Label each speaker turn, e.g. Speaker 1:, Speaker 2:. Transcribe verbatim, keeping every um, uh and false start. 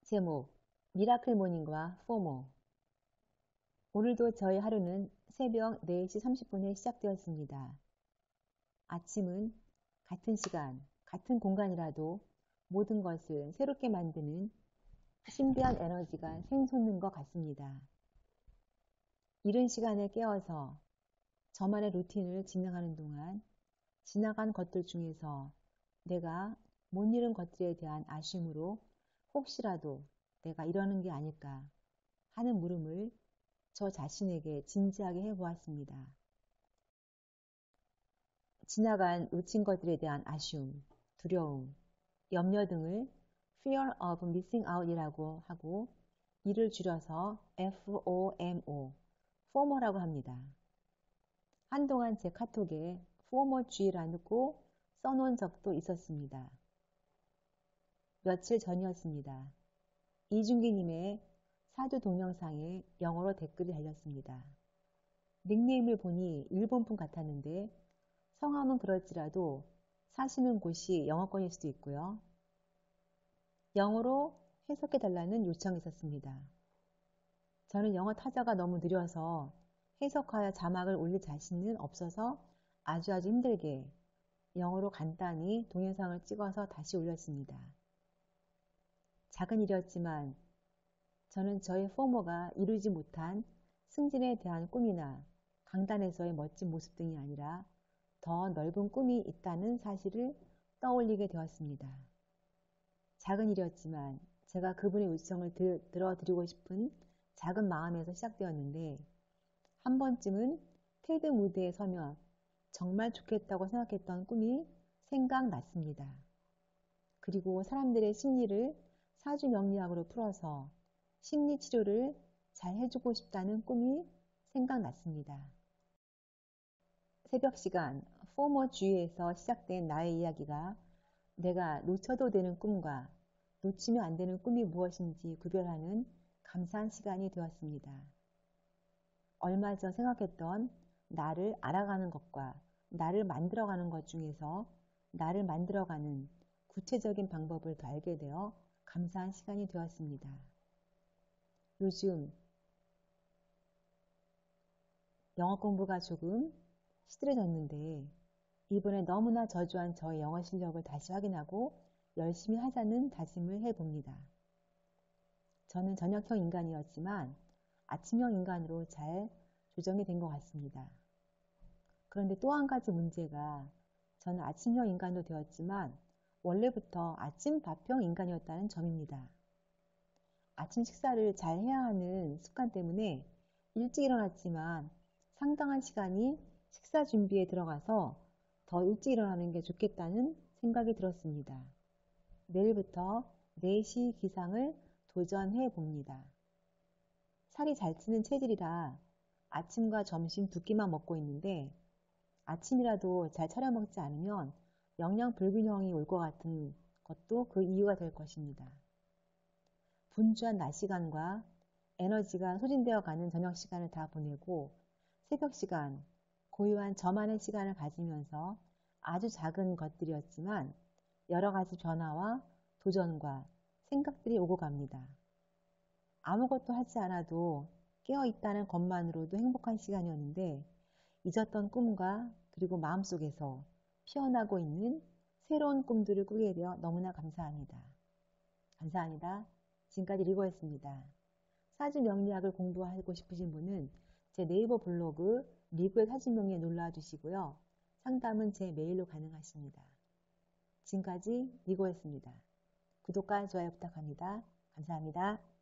Speaker 1: 제목, 미라클 모닝과 포모. 오늘도 저희 하루는 새벽 네 시 삼십 분에 시작되었습니다. 아침은 같은 시간, 같은 공간이라도 모든 것을 새롭게 만드는 신비한 에너지가 샘솟는 것 같습니다. 이른 시간에 깨어서 저만의 루틴을 진행하는 동안 지나간 것들 중에서 내가 못 이룬 것들에 대한 아쉬움으로 혹시라도 내가 이러는 게 아닐까 하는 물음을 저 자신에게 진지하게 해보았습니다. 지나간 놓친 것들에 대한 아쉬움, 두려움, 염려 등을 Fear of Missing Out이라고 하고 이를 줄여서 포모, 포모라고 합니다. 한동안 제 카톡에 포모쥐라고 써놓은 적도 있었습니다. 며칠 전이었습니다. 이준기님의 사주 동영상에 영어로 댓글이 달렸습니다. 닉네임을 보니 일본분 같았는데 성함은 그럴지라도 사시는 곳이 영어권일 수도 있고요. 영어로 해석해달라는 요청이 있었습니다. 저는 영어 타자가 너무 느려서 해석하여 자막을 올릴 자신은 없어서 아주 아주 힘들게 영어로 간단히 동영상을 찍어서 다시 올렸습니다. 작은 일이었지만 저는 저의 포모가 이루지 못한 승진에 대한 꿈이나 강단에서의 멋진 모습 등이 아니라 더 넓은 꿈이 있다는 사실을 떠올리게 되었습니다. 작은 일이었지만 제가 그분의 요청을 들, 들어드리고 싶은 작은 마음에서 시작되었는데 한 번쯤은 테드 무대에 서면 정말 좋겠다고 생각했던 꿈이 생각났습니다. 그리고 사람들의 심리를 사주 명리학으로 풀어서 심리 치료를 잘 해주고 싶다는 꿈이 생각났습니다. 새벽 시간 포모 주위에서 시작된 나의 이야기가 내가 놓쳐도 되는 꿈과 놓치면 안 되는 꿈이 무엇인지 구별하는 감사한 시간이 되었습니다. 얼마 전 생각했던 나를 알아가는 것과 나를 만들어가는 것 중에서 나를 만들어가는 구체적인 방법을 더 알게 되어 감사한 시간이 되었습니다. 요즘 영어 공부가 조금 시들해졌는데 이번에 너무나 저조한 저의 영어 실력을 다시 확인하고 열심히 하자는 다짐을 해봅니다. 저는 저녁형 인간이었지만 아침형 인간으로 잘 조정이 된 것 같습니다. 그런데 또 한 가지 문제가 저는 아침형 인간도 되었지만 원래부터 아침밥형 인간이었다는 점입니다. 아침 식사를 잘 해야 하는 습관 때문에 일찍 일어났지만 상당한 시간이 식사 준비에 들어가서 더 일찍 일어나는 게 좋겠다는 생각이 들었습니다. 내일부터 네 시 기상을 도전해 봅니다. 살이 잘 찌는 체질이라 아침과 점심 두 끼만 먹고 있는데 아침이라도 잘 차려 먹지 않으면 영양 불균형이 올 것 같은 것도 그 이유가 될 것입니다. 분주한 낮 시간과 에너지가 소진되어 가는 저녁 시간을 다 보내고 새벽 시간, 고요한 저만의 시간을 가지면서 아주 작은 것들이었지만 여러 가지 변화와 도전과 생각들이 오고 갑니다. 아무것도 하지 않아도 깨어있다는 것만으로도 행복한 시간이었는데 잊었던 꿈과 그리고 마음속에서 피어나고 있는 새로운 꿈들을 꾸게 되어 너무나 감사합니다. 감사합니다. 지금까지 리고였습니다. 사주 명리학을 공부하고 싶으신 분은 제 네이버 블로그 리그의 사주명리에 놀러와 주시고요. 상담은 제 메일로 가능하십니다. 지금까지 리고였습니다. 구독과 좋아요 부탁합니다. 감사합니다.